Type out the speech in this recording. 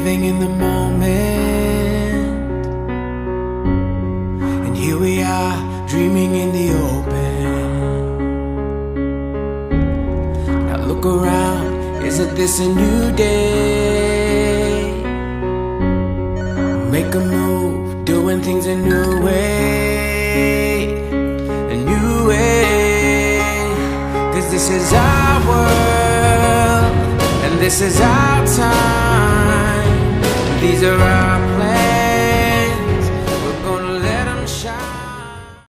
living in the moment, and here we are, dreaming in the open. Now look around, isn't this a new day? Make a move, doing things a new way, a new way. 'Cause this is our world, and this is our time. These are our